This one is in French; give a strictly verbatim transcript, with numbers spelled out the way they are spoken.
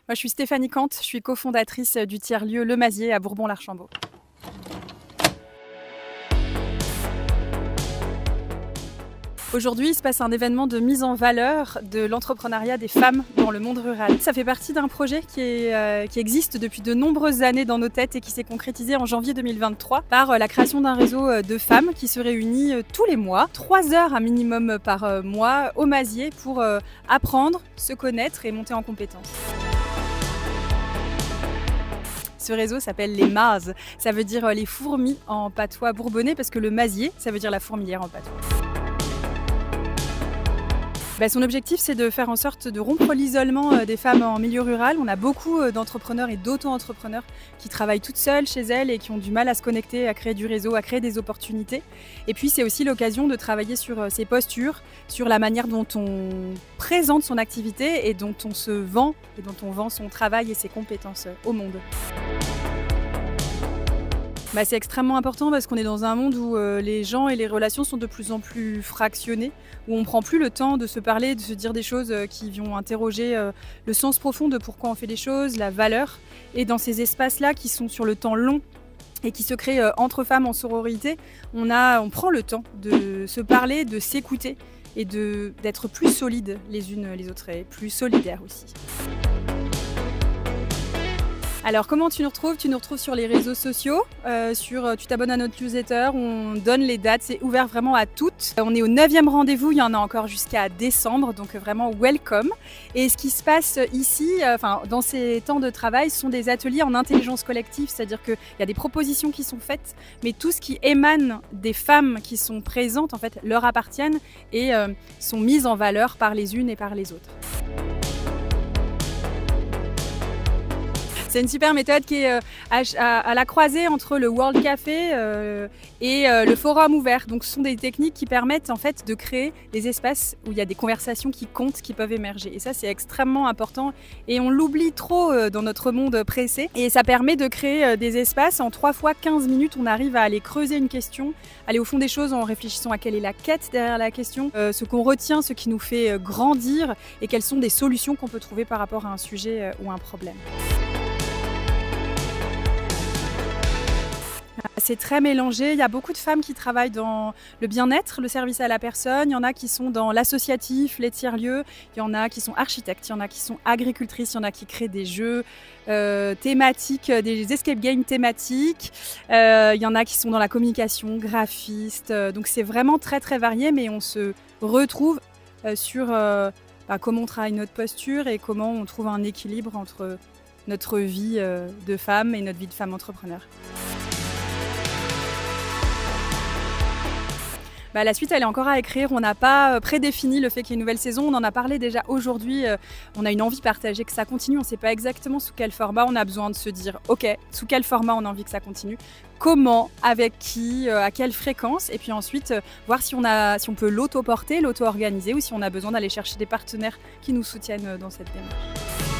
Moi, je suis Stéphanie Kant, je suis cofondatrice du tiers-lieu Le Mazier à Bourbon-l'Archambault. Aujourd'hui, il se passe un événement de mise en valeur de l'entrepreneuriat des femmes dans le monde rural. Ça fait partie d'un projet qui, est, euh, qui existe depuis de nombreuses années dans nos têtes et qui s'est concrétisé en janvier deux mille vingt-trois par euh, la création d'un réseau de femmes qui se réunit euh, tous les mois, trois heures un minimum par euh, mois au Mazier pour euh, apprendre, se connaître et monter en compétences. Ce réseau s'appelle les Maz, ça veut dire les fourmis en patois bourbonnais parce que le Mazier, ça veut dire la fourmilière en patois. Ben, son objectif, c'est de faire en sorte de rompre l'isolement des femmes en milieu rural. On a beaucoup d'entrepreneurs et d'auto-entrepreneurs qui travaillent toutes seules chez elles et qui ont du mal à se connecter, à créer du réseau, à créer des opportunités. Et puis, c'est aussi l'occasion de travailler sur ses postures, sur la manière dont on présente son activité et dont on se vend et dont on vend son travail et ses compétences au monde. Bah, c'est extrêmement important parce qu'on est dans un monde où euh, les gens et les relations sont de plus en plus fractionnés, où on ne prend plus le temps de se parler, de se dire des choses euh, qui vont interroger euh, le sens profond de pourquoi on fait les choses, la valeur. Et dans ces espaces-là qui sont sur le temps long et qui se créent euh, entre femmes en sororité, on, a, on prend le temps de se parler, de s'écouter et d'être plus solides les unes les autres et plus solidaires aussi. Alors comment tu nous retrouves? Tu nous retrouves sur les réseaux sociaux, euh, sur, tu t'abonnes à notre newsletter, on donne les dates, c'est ouvert vraiment à toutes. On est au neuvième rendez-vous, il y en a encore jusqu'à décembre, donc vraiment welcome. Et ce qui se passe ici, enfin, dans ces temps de travail, sont des ateliers en intelligence collective, c'est-à-dire qu'il y a des propositions qui sont faites, mais tout ce qui émane des femmes qui sont présentes, en fait, leur appartiennent et euh, sont mises en valeur par les unes et par les autres. C'est une super méthode qui est euh, à, à, à la croisée entre le World Café euh, et euh, le forum ouvert. Donc ce sont des techniques qui permettent en fait de créer des espaces où il y a des conversations qui comptent, qui peuvent émerger. Et ça c'est extrêmement important et on l'oublie trop euh, dans notre monde pressé. Et ça permet de créer euh, des espaces en trois fois quinze minutes. On arrive à aller creuser une question, aller au fond des choses en réfléchissant à quelle est la quête derrière la question, euh, ce qu'on retient, ce qui nous fait euh, grandir et quelles sont des solutions qu'on peut trouver par rapport à un sujet euh, ou un problème. C'est très mélangé, il y a beaucoup de femmes qui travaillent dans le bien-être, le service à la personne, il y en a qui sont dans l'associatif, les tiers-lieux, il y en a qui sont architectes, il y en a qui sont agricultrices, il y en a qui créent des jeux euh, thématiques, des escape games thématiques, euh, il y en a qui sont dans la communication, graphistes, donc c'est vraiment très très varié, mais on se retrouve euh, sur euh, bah, comment on travaille notre posture et comment on trouve un équilibre entre notre vie euh, de femme et notre vie de femme entrepreneur. Bah, la suite, elle est encore à écrire. On n'a pas prédéfini le fait qu'il y ait une nouvelle saison. On en a parlé déjà aujourd'hui. On a une envie partagée que ça continue. On ne sait pas exactement sous quel format. On a besoin de se dire, OK, sous quel format on a envie que ça continue, comment, avec qui, à quelle fréquence. Et puis ensuite, voir si on, a, si on peut l'auto-porter, l'auto-organiser ou si on a besoin d'aller chercher des partenaires qui nous soutiennent dans cette démarche.